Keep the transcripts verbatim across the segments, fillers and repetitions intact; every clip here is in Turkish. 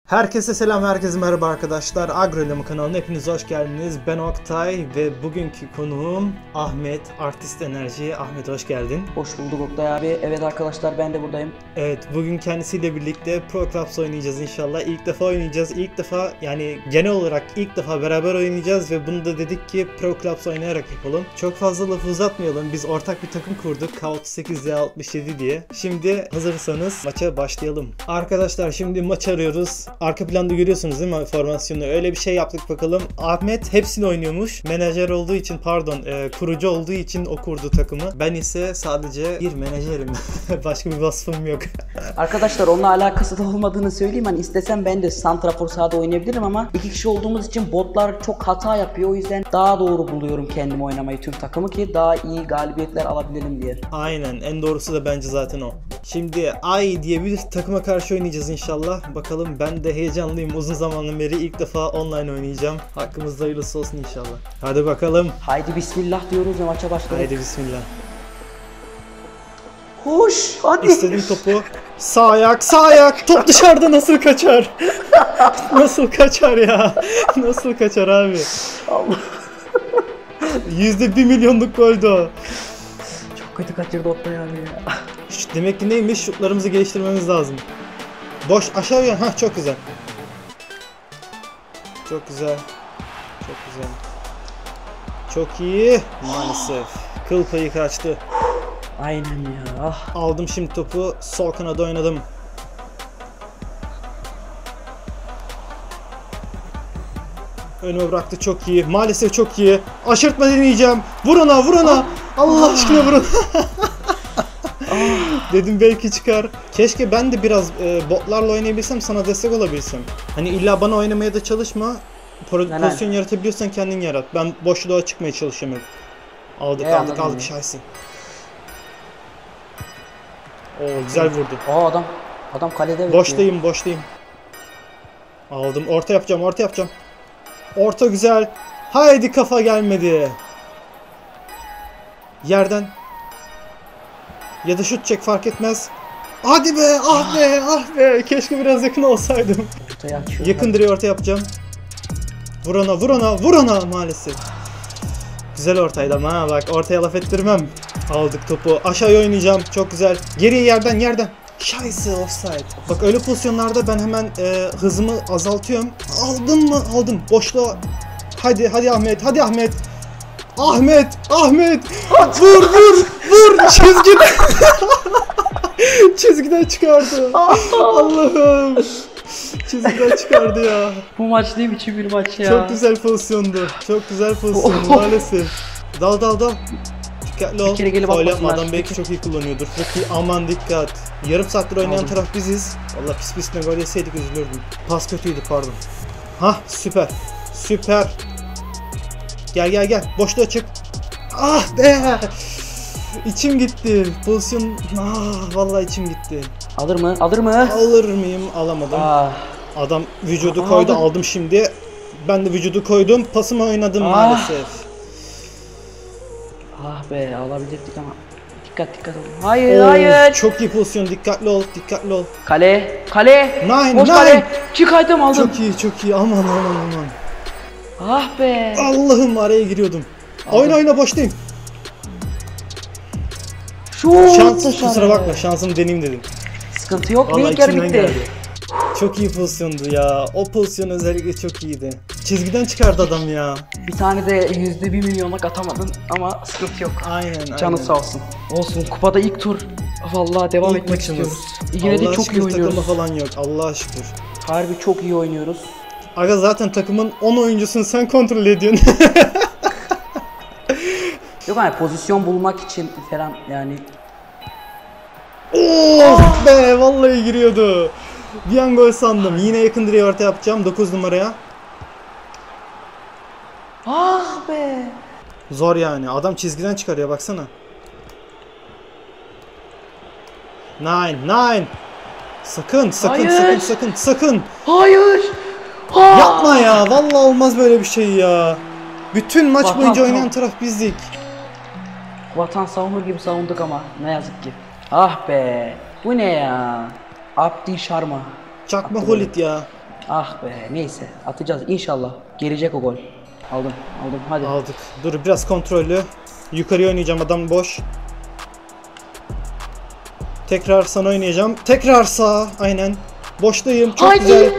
Herkese selam, herkese merhaba arkadaşlar. Agronomi kanalına hepiniz hoş geldiniz. Ben Oktay ve bugünkü konuğum Ahmet, Artist Enerji. Ahmet hoş geldin. Hoş bulduk Oktay abi. Evet arkadaşlar, ben de buradayım. Evet, bugün kendisiyle birlikte Pro Clubs oynayacağız inşallah. İlk defa oynayacağız. İlk defa, yani genel olarak ilk defa beraber oynayacağız ve bunu da dedik ki Pro Clubs oynayarak yapalım. Çok fazla lafı uzatmayalım. Biz ortak bir takım kurduk. K otuz sekiz Y altmış yedi diye. Şimdi hazırsanız maça başlayalım. Arkadaşlar şimdi maç arıyoruz. Arka planda görüyorsunuz değil mi formasyonu? Öyle bir şey yaptık bakalım. Ahmet hepsini oynuyormuş. Menajer olduğu için, pardon, e, kurucu olduğu için o kurdu takımı. Ben ise sadece bir menajerim. Başka bir vasfım yok. Arkadaşlar onunla alakası da olmadığını söyleyeyim. Hani istesem ben de santrafor sahada oynayabilirim ama iki kişi olduğumuz için botlar çok hata yapıyor. O yüzden daha doğru buluyorum kendimi oynamayı, tüm takımı, ki daha iyi galibiyetler alabilelim diye. Aynen, en doğrusu da bence zaten o. Şimdi Ay diye bir takıma karşı oynayacağız inşallah. Bakalım, ben de heyecanlıyım. Uzun zamandan beri ilk defa online oynayacağım. Hakkımızda hayırlısı olsun inşallah. Hadi bakalım. Haydi bismillah diyoruz ve maça başladık. Haydi bismillah. Hoş, hadi. İstediğim topu. Sağ ayak, sağ ayak. Top dışarıda nasıl kaçar? Nasıl kaçar ya? Nasıl kaçar abi? Allah. Yüzde bir milyonluk goldü o. Çok kötü kaçırdı Oktay abi ya. Şşt, demek ki neymiş? Şutlarımızı geliştirmemiz lazım. Boş aşağı yön. Hah, çok güzel. Çok güzel. Çok güzel. Çok iyi. Maalesef. Kıl payı kaçtı. Aynen ya. Ah. Aldım şimdi topu. Sol kanada oynadım. Önüme bıraktı, çok iyi. Maalesef çok iyi. Aşırtma deneyeceğim. Vur ona, vur ona. Allah aşkına vurun. Dedim belki çıkar. Keşke ben de biraz e, botlarla oynayabilsem, sana destek olabilsem. Hani illa bana oynamaya da çalışma. Pro pozisyon yaratabiliyorsan kendin yarat. Ben boşluğa çıkmaya çalışıyorum. Aldık e, aldık aldık şahsi. Oo, güzel vurdu. Aa, adam adam kalede bekliyor. Boştayım, boştayım. Aldım. Orta yapacağım, orta yapacağım. Orta güzel. Haydi, kafa gelmedi. Yerden. Ya da şut çek, fark etmez. Hadi be, ah be, ah be. Keşke biraz yakın olsaydım. Yakın direğe orta yapacağım. Vur ona, vur ona, vur ona, maalesef. Güzel ortaydı ama ha, bak ortaya laf ettirmem. Aldık topu. Aşağıya oynayacağım. Çok güzel. Geriye, yerden, yerden. Şayse, offside. Bak öyle pozisyonlarda ben hemen e, hızımı azaltıyorum. Aldım mı? Aldım. Boşluğa. Hadi, hadi Ahmet, hadi Ahmet. Ahmet, Ahmet. Vur, vur, vur. Çizgiden. Çizgiden çıkardı. Allah'ım. Çizgiden çıkardı ya. Bu maç ne biçim bir maç ya. Çok güzel pozisyondu. Çok güzel pozisyondu maalesef. Dal dal dal. Dikkatli ol. Öyle yapma, adam belki çok iyi kullanıyordur. Çok iyi, aman dikkat. Yarım saattir oynayan Aldım. taraf biziz. Valla pis pisine gol yeseydik üzülürdüm. Pas kötüydü, pardon. Hah, süper. Süper. Gel gel gel. Boşluğa çık. Ah be. İçim gitti. Pozisyon. Ah, vallahi içim gitti. Alır mı? Alır mı? Alır mıyım? Alamadım. Ah. Adam vücudu Aa, koydu, aldım. aldım şimdi. Ben de vücudu koydum. Pasımı oynadım Ah. maalesef. Ah be, alabilirdik ama. Dikkat dikkat olun. Hayır Oo, hayır. çok iyi pozisyon. Dikkatli ol, dikkatli ol. Kale, kale. Nine, Boş nine. kale. Çıkaydım, aldım. Çok iyi, çok iyi. Aman aman aman. Ah be. Allah'ım, araya giriyordum. Aldım. Oyna oyna, boştayım. Şu Şans, dışarı. kusura bakma, şansımı deneyeyim dedim. Sıkıntı yok. Vallahi İlk yarı içimden bitti. geldi. Çok iyi pozisyondu ya. O pozisyon özellikle çok iyiydi. Çizgiden çıkardı adam ya. Bir tane de yüzde bir milyonluk atamadın ama sıkıntı yok. Aynen, Canı aynen. sağ olsun. Olsun, kupada ilk tur. Vallahi devam İlk etmek maçımız. istiyoruz. Yine de Allah'a çok şükür iyi oynuyoruz. takılma falan yok. Allah'a şükür. Harbi çok iyi oynuyoruz. Aga zaten takımın on oyuncusunu sen kontrol ediyorsun. Yok hani pozisyon bulmak için falan yani. Oh be, vallahi giriyordu. Bir an gol sandım. Yine yakın direğe orta yapacağım dokuz numaraya. Ah be. Zor yani. Adam çizgiden çıkarıyor, baksana. Nine, nine. Sakın, sakın, Hayır. sakın, sakın, sakın. Hayır. Ah. Yapma ya. Vallahi olmaz böyle bir şey ya. Bütün maç Vatan boyunca sağ- oynayan taraf bizdik. Vatan savunur gibi savunduk ama ne yazık ki. Ah be. Bu ne ya? Abdi Şarma. Çakma Holit ya. Ah be, neyse atacağız inşallah. Gelecek o gol. Aldım, aldım hadi. Aldık. Dur biraz kontrollü. Yukarıya oynayacağım, adam boş. Tekrar sana oynayacağım. Tekrar sağ. Aynen. Boştayım. Çok Haydi. güzel.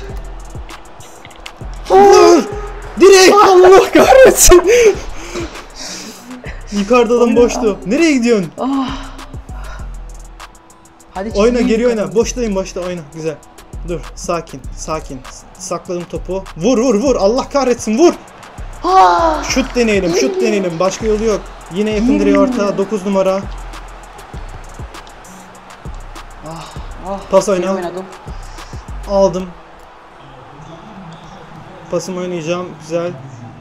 Vur! Direkt Allah kahretsin. Yukarıda adam boştu. Nereye gidiyorsun? Ah. Hadi Oyna, çizeyim geri oyna. bakalım. Boştayım, boşta oyna. Güzel. Dur, sakin, sakin. Sakladım topu. Vur, vur, vur. Allah kahretsin, vur. Ah. Şut deneyelim, şut deneyelim. Başka yolu yok. Yine yakın direğe orta. dokuz numara. Ah, ah. Pas iyi oyna. oynadım. Aldım. Pasımı oynayacağım. Güzel.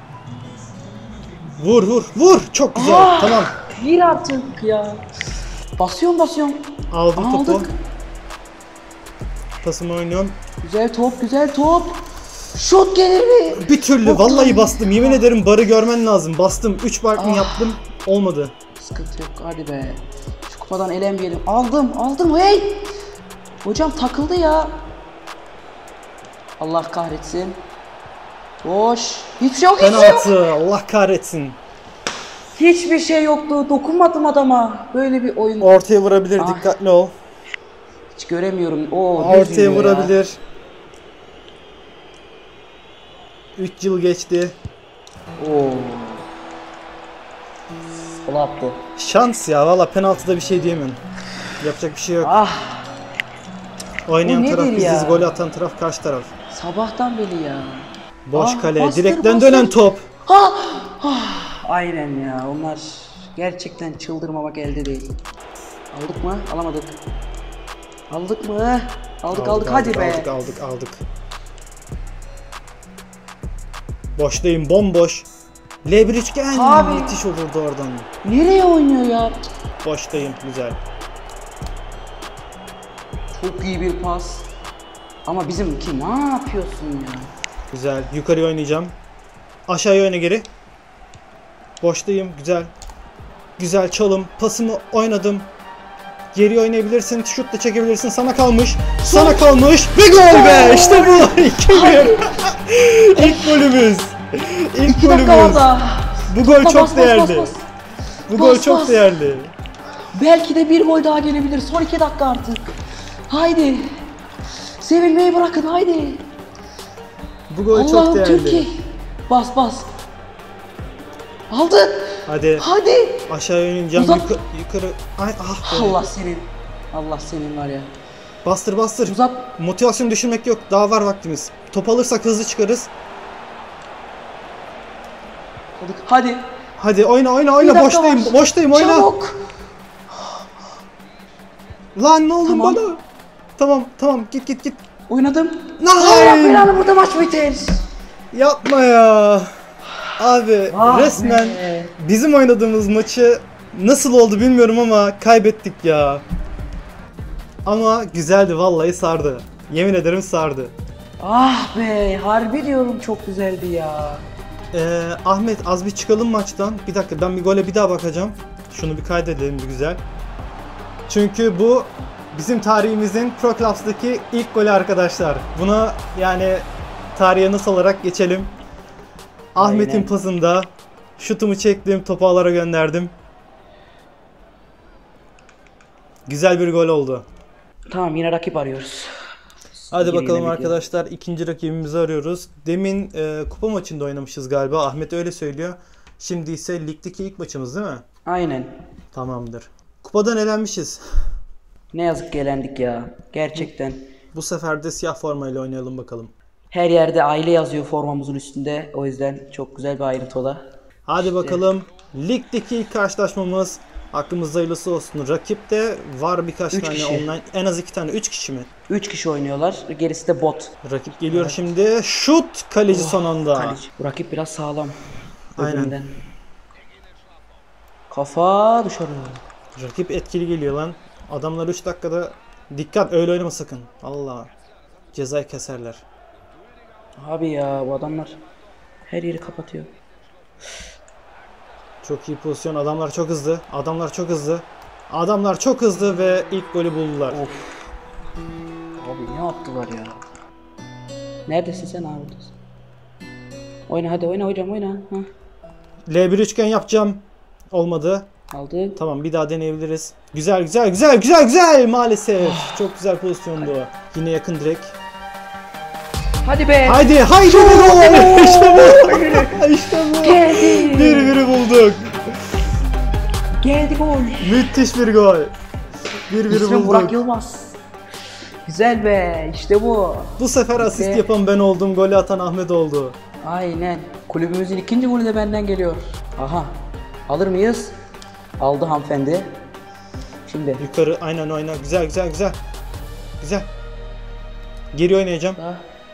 Vur, vur, vur. Çok güzel. Ah. Tamam. Bir artık ya. Basıyorum basıyorum. Aldım topu. Aldık. Pasımı oynuyorum. Güzel top, güzel top. Şut gelir mi? Bir türlü Oktay. vallahi bastım. Yemin ederim barı görmen lazım. Bastım. üç barkın Ah. yaptım. Olmadı. Sıkıntı yok hadi be. Şu kupadan elenmeyelim. Aldım, aldım. Hey! Hocam takıldı ya. Allah kahretsin. Boş. Hiçbir şey yok, hiçbir şey yok. Penaltı. Allah kahretsin. Hiçbir şey yoktu. Dokunmadım adama. Böyle bir oyun. Ortaya vurabilir. Ah. Dikkatli ol. Hiç göremiyorum. Oo, Ortaya gözükmüyor ya. vurabilir. üç yıl geçti. Oo. Sola attı. Şans ya. Valla penaltıda bir şey diyemem. Yapacak bir şey yok. Ah. Oynayan Bu taraf nedir biziz. ya? Golü atan taraf karşı taraf. Sabahtan beri ya. Boş Ah, kale. bastır, Direkten bastır. dönen top. Ha! Ah, aynen ya. Onlar gerçekten çıldırmamak elde değil. Aldık mı? Alamadık. Aldık mı? Aldık aldık, hadi be. Aldık aldık aldık. Boştayım, bomboş. L bir üçgen. Abi. Müthiş olurdu oradan. Nereye oynuyor ya? Boştayım, güzel. Çok iyi bir pas. Ama bizimki ne yapıyorsun ya? Güzel. Yukarıya oynayacağım. Aşağıya oyna geri. Boştayım, güzel. Güzel çalım. Pasımı oynadım. Geri oynayabilirsin. Şut da çekebilirsin. Sana kalmış. Sana kalmış. Ve gol be. İşte bu. iki bir. İlk golümüz. İlk İki dakika var golümüz. da. Bu gol Bas, çok bas, bas, değerli. bas, bas. Bu gol Bas, çok bas. değerli. Belki de bir gol daha gelebilir. Son iki dakika artık. Haydi. Sevilmeyi bırakın haydi. Bu gol çok Allah'ım değerli. Türkiye. Bas bas. Aldı. Hadi. Hadi. Aşağıya oynayacağım. Uzat. Yuka- yukarı. Ay ah be. Allah senin. Allah senin var ya. Bastır bastır. Uzat. Motivasyon düşürmek yok. Daha var vaktimiz. Top alırsak hızlı çıkarız. Hadi. Hadi oyna oyna Bir oyna. dakika Boştayım. var. Boştayım oyna. Çabuk. Lan ne oldu Tamam. bana? Tamam tamam git git git. Oynadım. Nein. Allah belanı, burada maç biter. Yapma ya. Abi Ah resmen be. bizim oynadığımız maçı nasıl oldu bilmiyorum ama kaybettik ya. Ama güzeldi, vallahi sardı. Yemin ederim sardı. Ah be, harbi diyorum çok güzeldi ya. Ee, Ahmet az bir çıkalım maçtan. Bir dakika, ben bir gole bir daha bakacağım. Şunu bir kaydedelim bir güzel. Çünkü bu bizim tarihimizin Pro Clubs'daki ilk golü arkadaşlar. Buna yani tarihe nasıl olarak geçelim. Ahmet'in Aynen. pasında şutumu çektim, topu ağlara gönderdim. Güzel bir gol oldu. Tamam, yine rakip arıyoruz. Hadi Yine bakalım yine arkadaşlar, ikinci rakibimizi arıyoruz. Demin e, kupa maçında oynamışız galiba. Ahmet öyle söylüyor. Şimdi ise ligdeki ilk maçımız değil mi? Aynen. Tamamdır. Kupadan elenmişiz. Ne yazık ki elendik ya. Gerçekten. Bu sefer de siyah formayla oynayalım bakalım. Her yerde aile yazıyor formamızın üstünde. O yüzden çok güzel bir ayrıntı o da. Hadi bakalım. Ligdeki ilk karşılaşmamız. Aklımızda hayırlısı olsun. Rakipte var birkaç Üç tane kişi. online. En az iki tane. Üç kişi mi? üç kişi oynuyorlar. Gerisi de bot. Rakip geliyor şimdi. Şut, kaleci son anda. Kaleci. Bu rakip biraz sağlam. Aynen. Öbüründen. Kafa dışarı. Rakip etkili geliyor lan. Adamlar üç dakikada dikkat, öyle oynama sakın. Allah. Cezayı keserler. Abi ya, bu adamlar her yeri kapatıyor. Çok iyi pozisyon. Adamlar çok hızlı. Adamlar çok hızlı. Adamlar çok hızlı ve ilk golü buldular. Of. Abi ne yaptılar ya? Neredesin sen abi? Oyna hadi oyna hocam oyna. Ha. L bir üçgen yapacağım. Olmadı. Aldı. Tamam bir daha deneyebiliriz. Güzel güzel güzel güzel güzel maalesef. Çok güzel pozisyondu. Yine yakın direkt. Hadi be. Haydi haydi Çok gol. İşte bu. İşte bu. Geldi. Bir biri bulduk. Geldi gol. Müthiş bir gol. Bir biri İsmim bulduk. Burak Yılmaz. Güzel be işte bu. Bu sefer asist Ve- yapan ben oldum. Golü atan Ahmet oldu. Aynen. Kulübümüzün ikinci golü de benden geliyor. Aha. Alır mıyız? Aldı hanımefendi. Şimdi. Yukarı aynen oyna. Güzel güzel güzel. Güzel. Geri oynayacağım. Daha.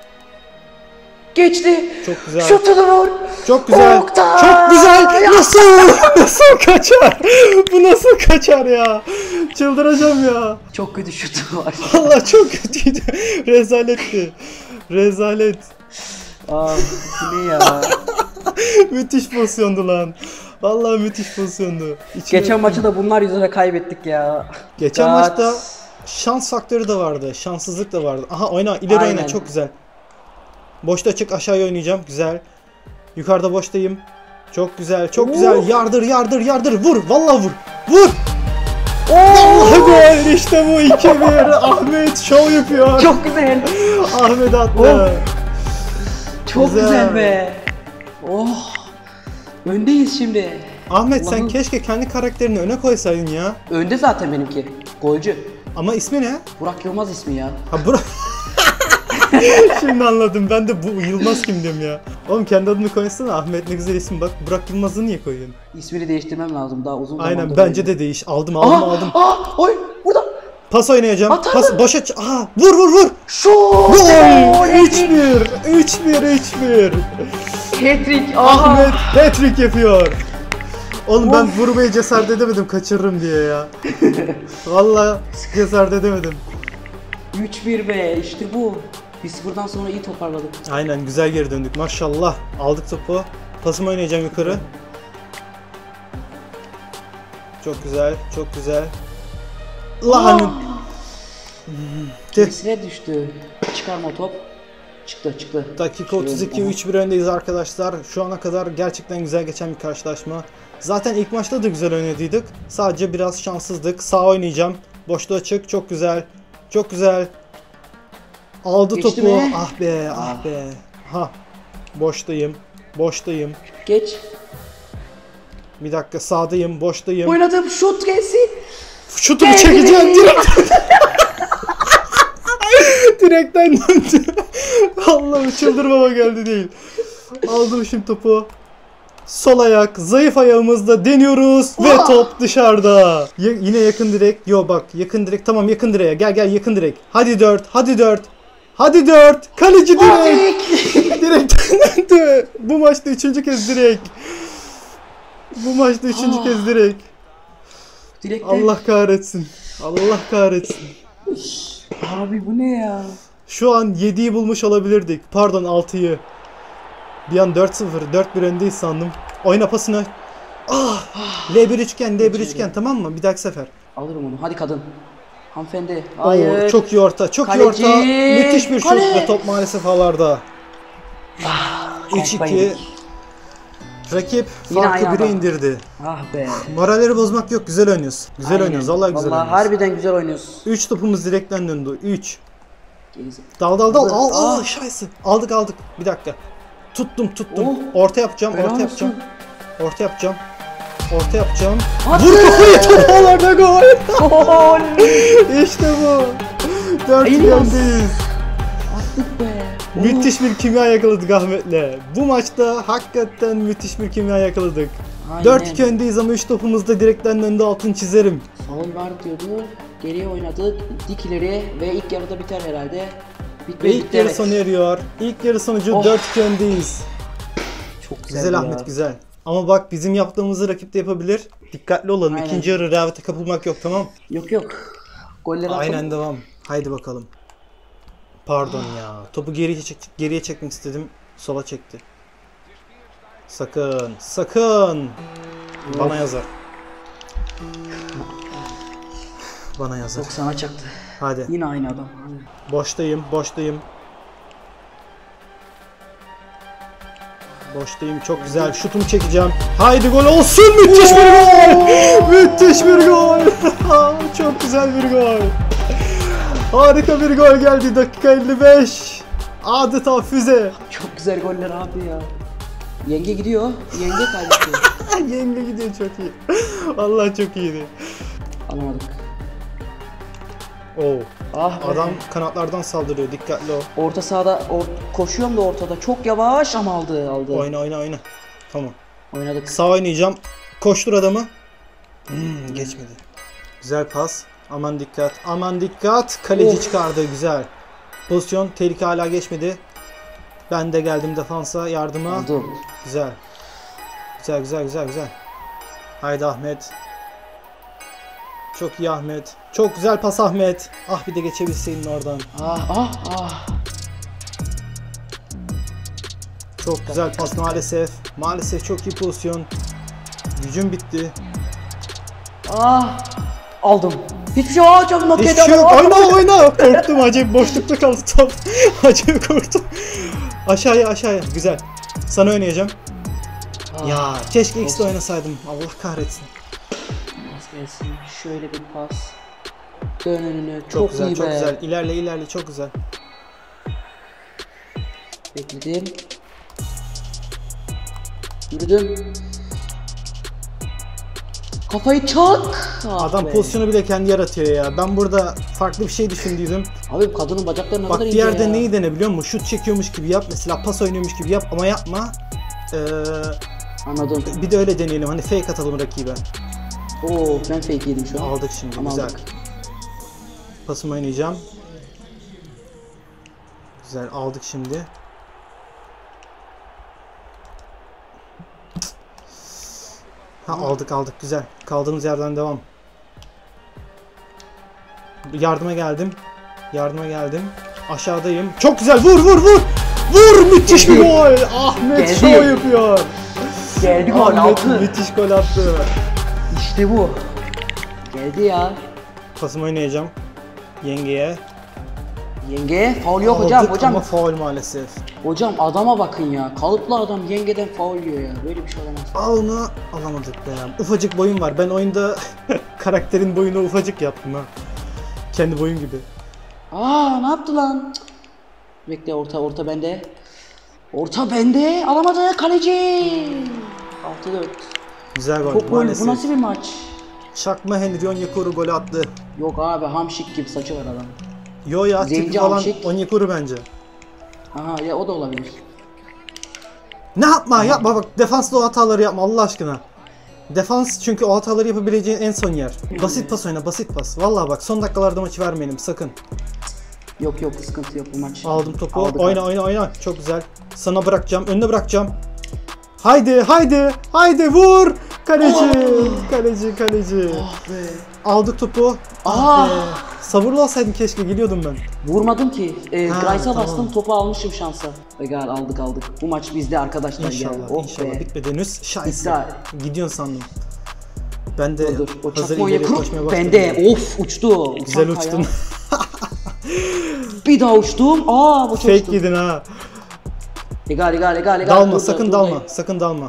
Geçti. Çok güzel. Şutunu vur. Çok güzel. Oktay! Çok güzel. Nasıl? Nasıl kaçar? Bu nasıl kaçar ya? Çıldıracağım ya. Çok kötü şutu var. Allah çok kötüydü. Rezaletti. Rezalet. Aa, bu ne ya? Müthiş pozisyondu lan. Vallahi müthiş pozisyondu. İçine... Geçen maçı da bunlar yüzünden kaybettik ya. Geçen Gat. maçta şans faktörü de vardı. Şanssızlık da vardı. Aha oyna. İleri Aynen. oyna. Çok güzel. Boşta çık. Aşağıya oynayacağım. Güzel. Yukarıda boştayım. Çok güzel. Çok Oo. güzel. Yardır yardır yardır. Vur. Vallahi vur. Vur. Vallahi gol. İşte bu iki bir. Ahmet şov yapıyor. Çok güzel. Ahmet attı. Oh. Çok güzel, Güzel. be. Oh. Öndeyiz şimdi. Ahmet sen Allah'ım. keşke kendi karakterini öne koysaydın ya. Önde zaten benimki. Golcü. Ama ismi ne? Burak Yılmaz ismi ya. Ha Burak. Şimdi anladım. Ben de bu Yılmaz kim diyorum ya. Oğlum kendi adını koysana. Ahmet ne güzel isim bak. Burak Yılmaz'ı niye koyuyorsun? İsmini değiştirmem lazım daha uzun Aynen zamandır. bence de değiş. Aldım aldım Aha, aldım. Aa, oy burada. Pas oynayacağım. Atar Pas mı? boşa ç- Aha vur vur vur. Şut. Gol! üç bir. üç bir üç bir. Hat-trick. Ahmet Aha. hat-trick yapıyor. Oğlum ben Of. vurmaya cesaret edemedim kaçırırım diye ya. Vallahi cesaret edemedim. üç bir be işte bu. Bir sıfırdan sonra iyi toparladık. Aynen güzel geri döndük maşallah. Aldık topu. Pasımı oynayacağım yukarı. Çok güzel, çok güzel. Lan! Kesine düştü. Çıkarma top. Çıktı çıktı. Dakika otuz iki, üç bir öndeyiz arkadaşlar. Şu ana kadar gerçekten güzel geçen bir karşılaşma. Zaten ilk maçta da güzel oynadıydık. Sadece biraz şanssızdık. Sağ oynayacağım. Boşluğa çık. Çok güzel. Çok güzel. Aldı Geçti topu. mi? Ah be, ah be. Ha. Boştayım. Boştayım. Geç. Bir dakika sağdayım, boştayım. Oynadım şut gelsin. Şutumu Geldi. çekeceğim direkt. Direkten döndü. Allah'ım çıldırmama geldi değil. Aldım şimdi topu. Sol ayak, zayıf ayağımızla deniyoruz ve top dışarıda. Ya- yine yakın direk. Yo bak yakın direk. Tamam yakın direğe. Gel gel yakın direk. Hadi dört, hadi dört. Hadi dört. Kaleci direk. Direkten döndü. Bu maçta üçüncü kez direk. Bu maçta üçüncü kez direk. Direkte. Allah kahretsin. Allah kahretsin. Abi bu ne ya? Şu an yediyi bulmuş olabilirdik. Pardon altıyı. Bir an dört sıfır, dört bir öndeyiz sandım. Oyna pasını. Ah! L bir üçgen, L bir üçgen tamam mı? Bir dahaki sefer. Alırım onu. Hadi kadın. Hanımefendi. Oo, Hayır. çok iyi orta, çok Kaleci. iyi orta. Müthiş bir şut Kale. ve top maalesef ağlarda. üç iki. Bayıldık. Rakip Yine farkı aynı bire adam. indirdi. Ah be. Moralleri bozmak yok. Güzel oynuyoruz. Güzel Aynen. oynuyoruz. Vallahi güzel Vallahi oynuyoruz. harbiden güzel oynuyorsun. üç topumuz direkten döndü. üç. Gerizek. Dal dal dal. Al al Ah. şaysı. Aldık aldık. Bir dakika. Tuttum tuttum. Oh. Orta yapacağım. Helal Orta yapacağım. olsun. Orta yapacağım. Orta yapacağım. Hadi. Vur kafayı topalarda gol. Gol. İşte bu. dört Ayılmaz. yendeyiz. Attık be. Müthiş bir kimya yakaladık Ahmet'le. Bu maçta hakikaten müthiş bir kimya yakaladık. Aynen. dört iki öndeyiz ama üç topumuz da direkten döndü, altını çizerim. Faul var diyordu. Geriye oynadık. Dik ileri ve ilk yarıda biter herhalde. Ve Bitmedi ilk bitti, yarı evet. sona eriyor. İlk yarı sonucu Oh. dört iki öndeyiz. Çok güzel, Güzel ya. Ahmet güzel. Ama bak bizim yaptığımızı rakip de yapabilir. Dikkatli olalım. Aynen. İkinci yarı rehavete kapılmak yok tamam. Yok yok. Golleri atalım. Aynen devam. Haydi bakalım. Pardon ya. Topu geriye çek geriye çekmek istedim. Sola çekti. Sakın, sakın. Bana yazar. Bana yazar. Yok sana çaktı. Hadi. Yine aynı adam. Boştayım, boştayım. Boştayım, çok güzel. Şutumu çekeceğim. Haydi gol olsun. Müthiş bir gol. Müthiş bir gol. Çok güzel bir gol. Harika bir gol geldi. Dakika elli beş. Adeta füze. Çok güzel goller abi ya. Yenge gidiyor. Yenge kaybetti. Yenge gidiyor, çok iyi. Vallahi çok iyiydi. Alamadık. Oo. Ah be. Adam kanatlardan saldırıyor. Dikkatli ol. Orta sahada or koşuyorum da ortada. Çok yavaş ama aldı aldı. Oyna oyna oyna. Tamam. Oynadık. Sağ oynayacağım. Koştur adamı. Hmm, geçmedi. Güzel pas. Aman dikkat. Aman dikkat. Kaleci Of. çıkardı. Güzel. Pozisyon. Tehlike hala geçmedi. Ben de geldim defansa yardıma. Aldım. Güzel. Güzel güzel güzel güzel. Haydi Ahmet. Çok iyi Ahmet. Çok güzel pas Ahmet. Ah bir de geçebilseydin oradan. Ah ah ah. Çok güzel pas maalesef. Maalesef çok iyi pozisyon. Gücüm bitti. Ah. Aldım. Hiçbir şey yok. Çok noktaya Hiçbir şey yok. Oyna oyna. Korktum, acayip boşlukta kaldı top. Acayip korktum. Aşağıya aşağıya. Güzel. Sana oynayacağım. Ah. Ya keşke X'de oynasaydım. Allah kahretsin. Gelsin. Şöyle bir pas. Dön önüne. Çok, Çok, güzel iyi çok be. güzel. İlerle ilerle çok güzel. Bekledim. Yürüdüm. Kafayı çak. Ah Adam be. pozisyonu bile kendi yaratıyor ya. Ben burada farklı bir şey düşündüydüm. Abi kadının bacakları ne Bak kadar bir ince yerde ya. neyi dene biliyor musun? Şut çekiyormuş gibi yap. Mesela pas oynuyormuş gibi yap ama yapma. Ee, Anladım. bir de öyle deneyelim. Hani fake atalım rakibe. Oo, ben fake yedim şu an. Aldık şimdi. Ama güzel. aldık. Pasımı oynayacağım. Güzel aldık şimdi. Ha aldık aldık güzel. Kaldığımız yerden devam. Yardıma geldim. Yardıma geldim. Aşağıdayım. Çok güzel. Vur vur vur. Vur, müthiş bir gol. Ahmet Geldi. şov yapıyor. Geldi gol Ahmet altı. müthiş gol attı. İşte bu. Geldi ya. Pasımı oynayacağım. Yengeye. Yenge faul yok Aldık hocam. Hocam ama faul maalesef. hocam adama bakın ya. Kalıplı adam yengeden faul yiyor ya. Böyle bir şey olamaz. Aa, onu alamadık be. Ufacık boyun var. Ben oyunda karakterin boyunu ufacık yaptım ha. Kendi boyum gibi. Aa, ne yaptı lan? Cık. Bekle, orta orta bende. Orta bende. Alamadı kaleci. altı dört. Güzel gol Çok gol. maalesef. Bu nasıl bir maç? Çakma Henry Onyekuru golü attı. Yok abi, hamşik gibi saçı var adam. Yo ya Zenci tipi falan Hamşik. Onyekuru bence. Aha ya, o da olabilir. Ne yapma yapma bak, defansda o hataları yapma Allah aşkına. Defans çünkü o hataları yapabileceğin en son yer. Basit pas oyna, basit pas. Vallahi bak, son dakikalarda maçı vermeyelim sakın. Yok yok, sıkıntı yok bu maç. Aldım topu. Aldık oyna abi. oyna oyna. Çok güzel. Sana bırakacağım. Önüne bırakacağım. Haydi haydi haydi vur. Kaleci. Kaleci kaleci. Ah be. Aldık topu. Ah. be. Sabırlı olsaydın keşke, geliyordum ben. Vurmadım ki. E, Ha, Grice'a tamam. bastım, topu almışım şansa. Egal, aldık aldık. Bu maç bizde arkadaşlar İnşallah ya. Oh inşallah be. bitmedi henüz. Şahit. Bitti. Gidiyorsun sandım. Ben de Dur, o hazır çakma ileri yakın. koşmaya başladım. Bende. Of, uçtu. Güzel Uçan uçtun. kaya. Bir daha uçtum. Aa, bu çok Fake uçtum. yedin ha. Egal egal egal egal. Dalma Dur, sakın dur, dalma. buradayım. Sakın dalma.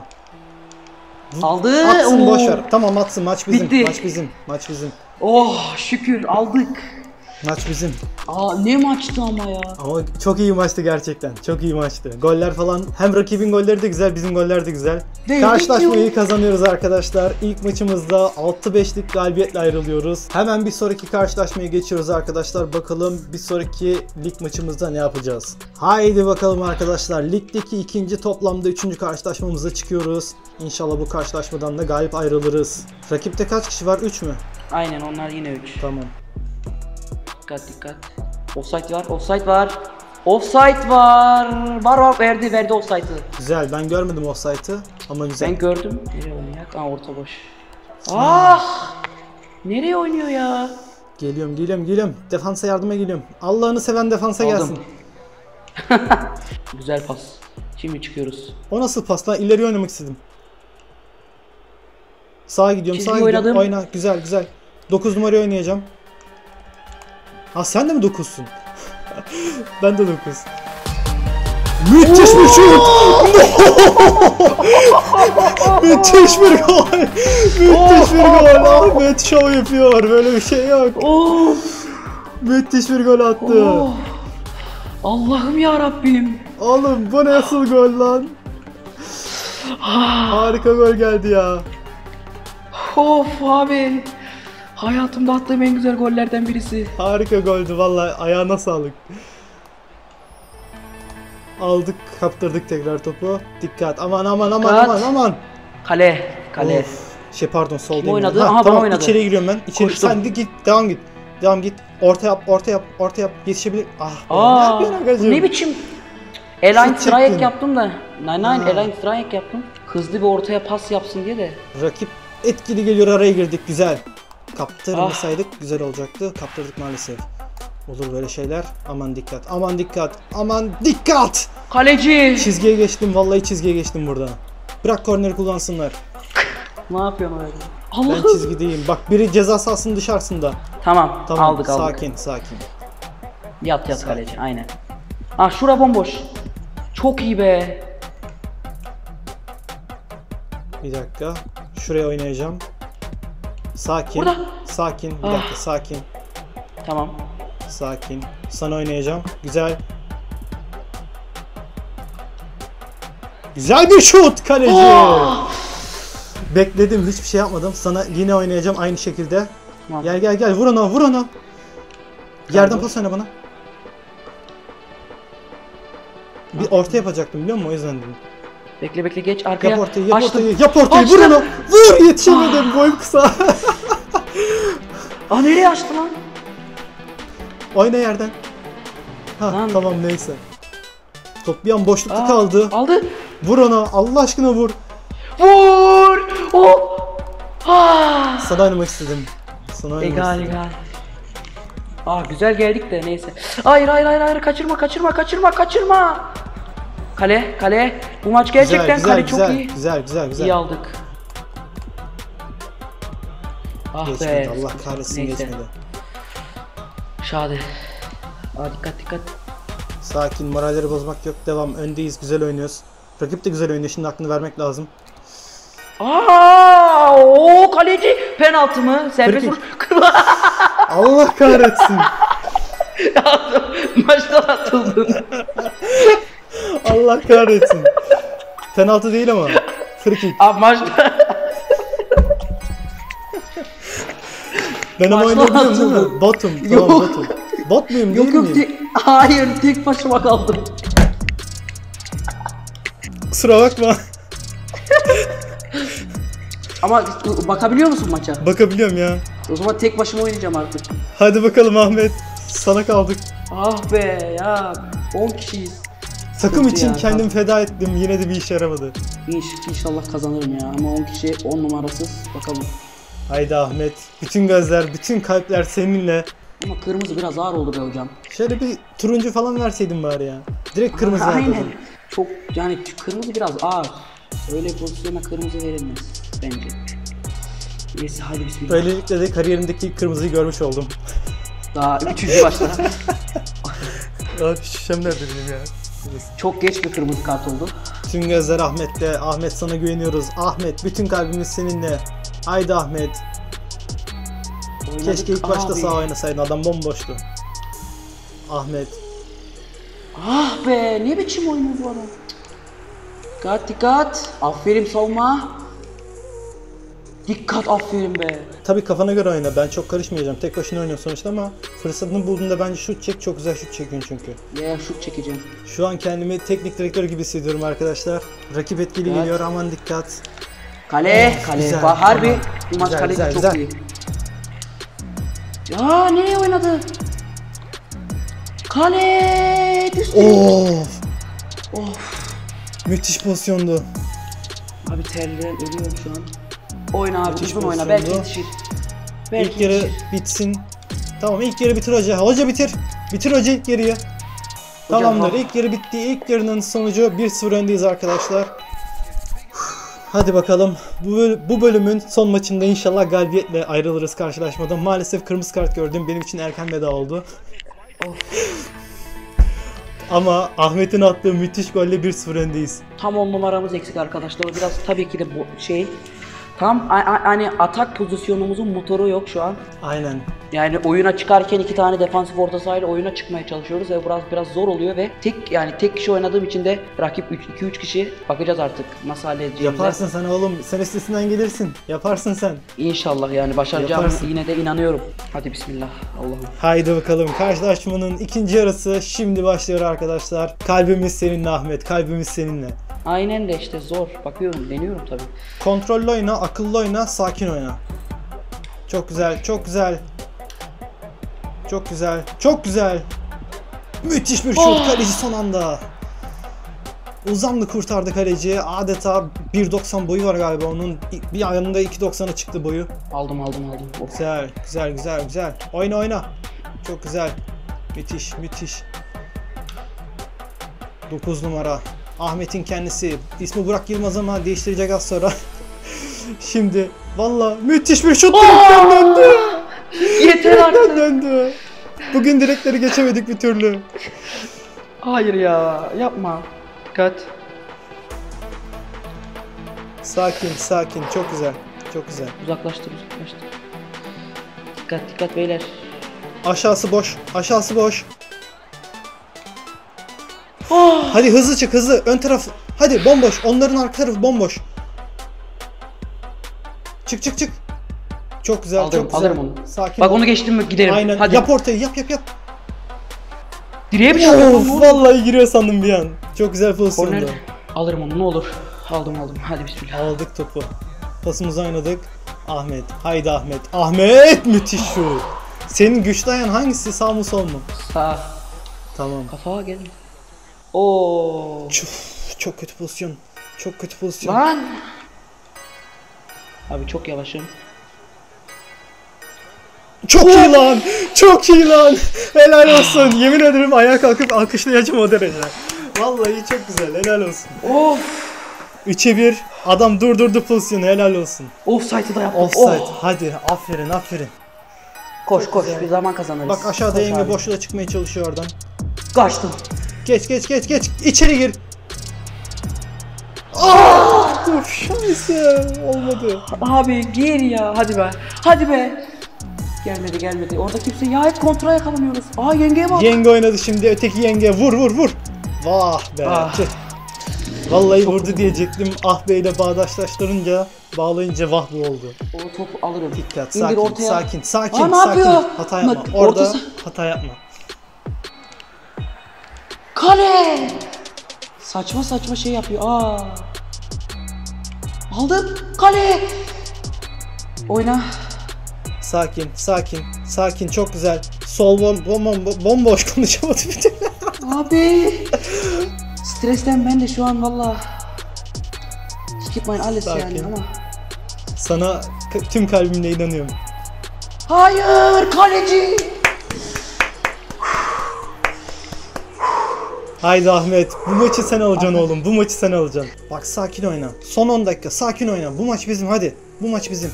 Aldı. Atsın Oo. boşver. Tamam atsın, maç bizim. Bitti. Maç bizim. Maç bizim. Oh şükür aldık. Maç bizim. Aa, ne maçtı ama ya. Ama çok iyi maçtı gerçekten. Çok iyi maçtı. Goller falan, hem rakibin golleri de güzel, bizim goller de güzel. Değil Karşılaşmayı mi? kazanıyoruz arkadaşlar. İlk maçımızda altı beşlik galibiyetle ayrılıyoruz. Hemen bir sonraki karşılaşmaya geçiyoruz arkadaşlar. Bakalım bir sonraki lig maçımızda ne yapacağız? Haydi bakalım arkadaşlar. Ligdeki ikinci, toplamda üçüncü karşılaşmamıza çıkıyoruz. İnşallah bu karşılaşmadan da galip ayrılırız. Rakipte kaç kişi var? üç mü? Aynen, onlar yine üç. Tamam. Dikkat dikkat. Offside var, offside var. Offside var. Var var, verdi verdi offside'ı. Güzel. Ben görmedim offside'ı ama güzel. Ben gördüm. Nereye oynuyor? Aa, orta boş. Ah! Nereye oynuyor ya? Geliyorum, geliyorum, geliyorum. Defansa yardıma geliyorum. Allah'ını seven defansa Aldım. gelsin. Güzel pas. Şimdi çıkıyoruz. O nasıl pas lan? İleri oynamak istedim. Sağa gidiyorum, Çizgi sağa gidiyorum. oynadım. Oyna, güzel, güzel. dokuz numarayı oynayacağım. Ha sen de mi dokuzsun? Ben de dokuz. Müthiş bir şut. Müthiş bir gol. Müthiş bir gol. Ahmet şov yapıyor. Böyle bir şey yok. Müthiş bir gol attı. Allah'ım ya Rabbim. Oğlum bu nasıl gol lan? Harika gol geldi ya. Of abi. Hayatımda attığım en güzel gollerden birisi. Harika goldü vallahi, ayağına sağlık. Aldık, kaptırdık tekrar topu. Dikkat, aman aman aman Dikkat. aman aman. Kale, kale. Of. Şey pardon, sol Kim oynadı? Aha, tamam, bana oynadı. içeri giriyorum ben. İçeri. Koştum. Sen de git, devam git. Devam git. Orta yap, orta yap, orta yap. Yetişebilir. Ah. Aa, ne yapıyorsun agacığım? ne biçim? Align Şut strike çektin. yaptım da. Nine nine Ha. align strike yaptım. Hızlı bir ortaya pas yapsın diye de. Rakip etkili geliyor, araya girdik, güzel. Kaptırmasaydık güzel olacaktı. Kaptırdık maalesef. Olur böyle şeyler. Aman dikkat. Aman dikkat. Aman dikkat. Kaleci. Çizgiye geçtim. Vallahi çizgiye geçtim burada. Bırak korneri kullansınlar. Ne yapıyorsun öyle? Ben Allah'ım. çizgideyim. Bak biri ceza sahasının dışarısında. Tamam, Tamam. aldık aldık. Sakin sakin. Yat yat Sakin. kaleci aynen. Ah şura bomboş. Çok iyi be. Bir dakika. Şuraya oynayacağım. Sakin. Burada. Sakin. Bir Ah. dakika sakin. Tamam. Sakin. Sana oynayacağım. Güzel. Güzel bir şut kaleci. Oh! Bekledim, hiçbir şey yapmadım. Sana yine oynayacağım aynı şekilde. Tamam. Gel gel gel, vur ona, vur ona. Yerden Tamam. pas oyna bana. Bir orta yapacaktım biliyor musun, o yüzden dedim. Bekle bekle geç arkaya. Yap ortayı, yap Açtım. ortayı, yap ortayı, vur Açtım. ona. Vur, yetişemedim, boyum kısa. Aa nereye açtı lan? Oyna yerden. Ha Lan. tamam, neyse. Top bir an boşlukta Aa, kaldı. Aldı. Vur ona, Allah aşkına vur. Vur. Oh. Ah. Sana oynamak istedim. Sana oynamak Egal istedim. egal. Aa güzel geldik de neyse. Hayır hayır hayır hayır kaçırma kaçırma kaçırma kaçırma. Kale kale. Bu maç gerçekten güzel, kale güzel, çok iyi. Güzel güzel güzel. İyi aldık. Ah Geçmedi, be. Allah kahretsin, Neyse. geçmedi. Şahane. Aa dikkat dikkat. Sakin, moralleri bozmak yok, devam. Öndeyiz, güzel oynuyoruz. Rakip de güzel oynuyor, şimdi aklını vermek lazım. Aa o kaleci penaltı mı? Serbest Free vuruş. Allah kahretsin. Maçtan atıldın. Allah kahretsin. Penaltı değil ama. Free kick. Abi maçta. Ben ama Maçtan oynayabiliyorum değil mi? atıldım. Botum. Tamam, Yok. botum. Bot muyum, değil Yok yok miyim? tek, hayır tek başıma kaldım. Kusura bakma. Ama bakabiliyor musun maça? Bakabiliyorum ya. O zaman tek başıma oynayacağım artık. Hadi bakalım Ahmet. Sana kaldık. Ah be ya on kişiyiz. Takım Sıkıntı için ya, kendim feda ettim. Yine de bir işe yaramadı. İnş, inşallah kazanırım ya ama on kişi on numarasız bakalım. Haydi Ahmet. Bütün gözler, bütün kalpler seninle. Ama kırmızı biraz ağır oldu be hocam. Şöyle bir turuncu falan verseydin bari ya. Direkt kırmızı Aynen. aldım. Çok yani kırmızı biraz ağır. Öyle pozisyona kırmızı verilmez bence. Neyse hadi bismillah. Böylelikle de kariyerimdeki ilk kırmızıyı görmüş oldum. Daha üçüncü başta. Abi şişem nerede benim ya? Çok geç bir kırmızı kart oldu. Tüm gözler Ahmet'te. Ahmet, sana güveniyoruz. Ahmet, bütün kalbimiz seninle. Haydi Ahmet. Oynadık Keşke ilk başta abi. sağ oynasaydın. Adam bomboştu. Ahmet. Ah be ne biçim oynuyor bu adam. Dikkat dikkat. Aferin savunma. Dikkat aferin be. Tabii kafana göre oyna. Ben çok karışmayacağım. Tek başına oynuyorsun sonuçta ama fırsatını bulduğunda bence şut çek. Çok güzel şut çekiyorsun çünkü. Ya şut çekeceğim. Şu an kendimi teknik direktör gibi hissediyorum arkadaşlar. Rakip etkili Evet. geliyor. Aman dikkat. Kale, kale. güzel. Bak harbi bu maç Güzel, kaleci güzel, çok güzel. iyi. Ya nereye oynadı? Kale düştü. Of. Of. Müthiş pozisyondu. Abi terden ölüyorum şu an. Oyna abi Müthiş uzun oyna pozisyondu. belki yetişir. Belki İlk yarı yetişir. bitsin. Tamam, ilk yarı bitir hoca. Hoca bitir. Bitir hoca ilk yarıyı. Tamamdır. ha. İlk yarı bitti. İlk yarının sonucu bir sıfır öndeyiz arkadaşlar. Hadi bakalım. Bu, böl- bu bölümün son maçında inşallah galibiyetle ayrılırız karşılaşmadan. Maalesef kırmızı kart gördüm. Benim için erken veda oldu. Ama Ahmet'in attığı müthiş golle bir sıfır öndeyiz. Tam on numaramız eksik arkadaşlar. O biraz tabii ki de bu şey. Tam hani atak pozisyonumuzun motoru yok şu an. Aynen. Yani oyuna çıkarken iki tane defansif orta sahayla oyuna çıkmaya çalışıyoruz ve biraz biraz zor oluyor ve tek yani tek kişi oynadığım için de rakip iki üç kişi, bakacağız artık nasıl halledeceğimize. Yaparsın sen oğlum. Sen üstesinden gelirsin. Yaparsın sen. İnşallah yani başaracağım, yine de inanıyorum. Hadi bismillah Allah'ım. Haydi bakalım, karşılaşmanın ikinci yarısı şimdi başlıyor arkadaşlar. Kalbimiz seninle Ahmet, kalbimiz seninle. Aynen de işte zor. Bakıyorum, deniyorum tabii. Kontrollü oyna, akıllı oyna, sakin oyna. Çok güzel, çok güzel. Çok güzel, çok güzel. Müthiş bir şut, Oh! kaleci son anda. Uzandı, kurtardı kaleci. Adeta bir doksan boyu var galiba onun. Bir ayağında iki doksana çıktı boyu. Aldım aldım aldım. Oh. Güzel, güzel, güzel, güzel. Oyna oyna. Çok güzel. Müthiş, müthiş. dokuz numara. Ahmet'in kendisi. İsmi Burak Yılmaz ama değiştirecek az sonra. Şimdi valla müthiş bir şut, direkten döndü. Yeter artık. Direkten döndü. Bugün direkleri geçemedik bir türlü. Hayır ya, yapma. Dikkat. Sakin, sakin. Çok güzel. Çok güzel. Uzaklaştır, uzaklaştır. Dikkat, dikkat beyler. Aşağısı boş. Aşağısı boş. Oh! Hadi hızlı çık, hızlı. Ön taraf. Hadi bomboş. Onların arka tarafı bomboş. Çık çık çık. Çok güzel, Alırım, çok güzel. alırım onu. Sakin. Bak ol. onu geçtim mi giderim. Aynen. Hadi. Yap ortayı, yap yap yap. Direğe mi Of, çarptın? vallahi giriyor sandım bir an. Çok güzel pozisyondu. Korner. Alırım onu ne olur. Aldım aldım. Hadi bismillah. Aldık topu. Pasımızı oynadık. Ahmet. Haydi Ahmet. Ahmet müthiş şut. Senin güçlü ayağın hangisi? Sağ mı sol mu? Sağ. Tamam. Kafa geldi. Oo. Çok, çok kötü pozisyon. Çok kötü pozisyon. Lan. Abi çok yavaşım. Çok iyi lan. Çok iyi lan. Helal olsun. Yemin ederim ayağa kalkıp alkışlayacağım o derece. Vallahi çok güzel. Helal olsun. Of. üçe bir. Adam durdurdu pozisyonu. Helal olsun. Offside'ı da yaptık. Offside. Oh. Hadi. Aferin aferin. Koş koş güzel. bir zaman kazanırız. Bak aşağıda Koş yenge abi. boşluğa çıkmaya çalışıyor oradan. Kaçtım. Geç geç geç geç. İçeri gir. Aa! Uf şansı. Olmadı. Abi gir ya. Hadi be. Hadi be. Gelmedi gelmedi. Orada kimse ya, hep kontra yakalamıyoruz. Aa yengeye bak. Yenge oynadı şimdi. Öteki yenge. Vur vur vur. Vah be. Ah. Tüh. Vallahi çok vurdu diyecektim. Ah beyle bağdaşlaştırınca, bağlayınca vah bu oldu. O topu alırım. Dikkat. İndir Sakin, ortaya. sakin, sakin, Aa, ne sakin. yapıyor? Hata yapma. Bak, Orada ortası. hata yapma. Kale. Saçma saçma şey yapıyor. Aa. Aldım. Kale. Oyna. Sakin, sakin, sakin. Çok güzel. Sol bom, bom, bom, bomboş konuşamadı bir türlü. Abi. Stresten ben de şu an valla. Keep my alles Sakin. yani ama. Sana k- tüm kalbimle inanıyorum. Hayır kaleci. Haydi Ahmet, bu maçı sen alacaksın oğlum. Bu maçı sen alacaksın. Bak sakin oyna. Son on dakika sakin oyna. Bu maç bizim hadi. Bu maç bizim.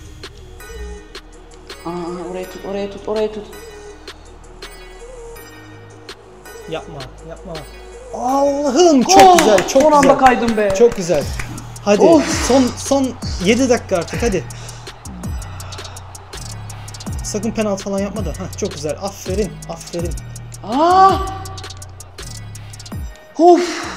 Aa, oraya tut, oraya tut, oraya tut. Yapma, yapma. Allah'ım çok Oh, güzel, çok son güzel. anda kaydım be. Çok güzel. Hadi Of. son son yedi dakika artık hadi. Sakın penaltı falan yapma da. Heh, çok güzel. Aferin, aferin. Aa! Of!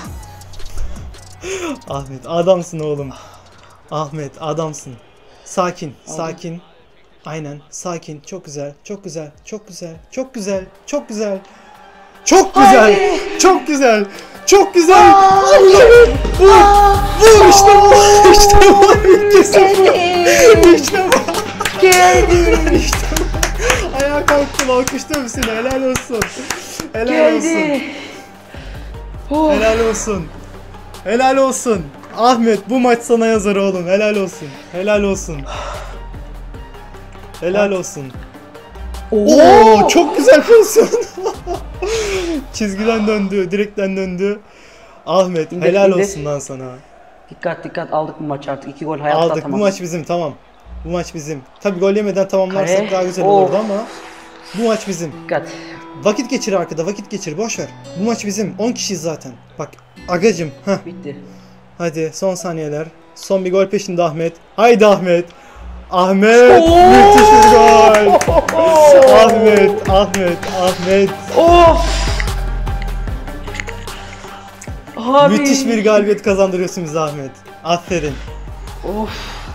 Ahmet adamsın oğlum. Ahmet adamsın. Sakin, sakin. Aynen, sakin. Çok güzel, çok güzel, çok güzel, çok güzel, çok güzel. Çok güzel, Haydi. çok güzel, çok güzel. Allah'ım. Vur, vur işte bu, işte bu. iki sıfır. İşte bu. Geldi! İşte bu. Ayağa kalktım, alkışlıyorum seni. Helal olsun. Helal olsun. Geldi! Oh. Helal olsun. Helal olsun. Ahmet bu maç sana yazar oğlum. Helal olsun. Helal olsun. Helal olsun. Oo! Oo çok güzel pozisyon. Çizgiden döndü, direkten döndü. Ahmet İndir, helal indir. olsun lan sana. Dikkat dikkat, aldık bu maçı artık. iki gol hayatta Aldık atamaz. bu maç bizim tamam. Bu maç bizim. Tabii gol yemeden tamamlarsak Kale. daha güzel Of. olurdu ama Bu maç bizim. Dikkat. Vakit geçir arkada, vakit geçir, boş ver. Bu maç bizim. on kişiyiz zaten. Bak agacım. Heh. Bitti. Hadi son saniyeler. Son bir gol peşinde Ahmet. Haydi Ahmet. Ahmet. Müthiş bir gol. Ahmet, Ahmet, Ahmet. Of! Abi. Müthiş bir galibiyet kazandırıyorsun bize Ahmet. Aferin. Of.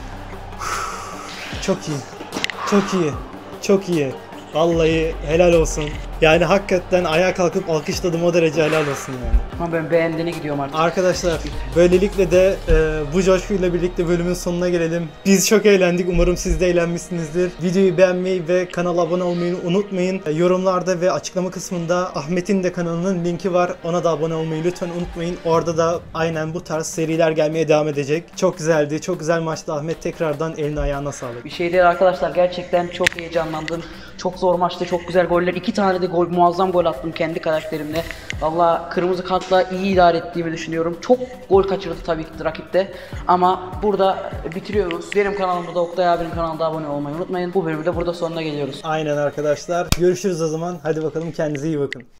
Çok iyi. Çok iyi. Çok iyi. Vallahi helal olsun. Yani hakikaten ayağa kalkıp alkışladım, o derece helal olsun yani. Ama ben beğendiğine gidiyorum artık. Arkadaşlar böylelikle de e, bu coşkuyla birlikte bölümün sonuna gelelim. Biz çok eğlendik. Umarım siz de eğlenmişsinizdir. Videoyu beğenmeyi ve kanala abone olmayı unutmayın. E, yorumlarda ve açıklama kısmında Ahmet'in de kanalının linki var. Ona da abone olmayı lütfen unutmayın. Orada da aynen bu tarz seriler gelmeye devam edecek. Çok güzeldi. Çok güzel maçtı Ahmet. Tekrardan eline ayağına sağlık. Bir şey değil arkadaşlar, gerçekten çok heyecanlandım. Çok zor maçtı, çok güzel goller. İki tane de gol, muazzam gol attım kendi karakterimle. Valla kırmızı kartla iyi idare ettiğimi düşünüyorum. Çok gol kaçırdı tabii ki rakipte. Ama burada bitiriyoruz. Benim kanalımda da, Oktay abinin kanalında abone olmayı unutmayın. Bu bölümde burada sonuna geliyoruz. Aynen arkadaşlar. Görüşürüz o zaman. Hadi bakalım, kendinize iyi bakın.